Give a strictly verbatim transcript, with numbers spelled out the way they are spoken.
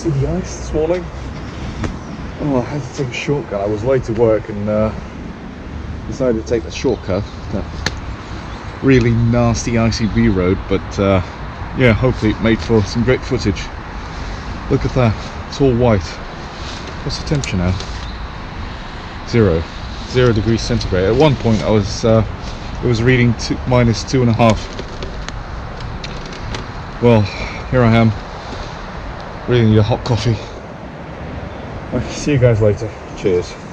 see the ice this morning? Oh, I had to take a shortcut. I was late to work and uh, decided to take the shortcut. That really nasty icy B road, but uh, yeah, hopefully it made for some great footage. Look at that, it's all white. What's the temperature now? Zero. Zero degrees centigrade. At one point I was, uh, it was reading two, minus two and a half. Well, here I am. Really need a hot coffee. I'll see you guys later. Cheers.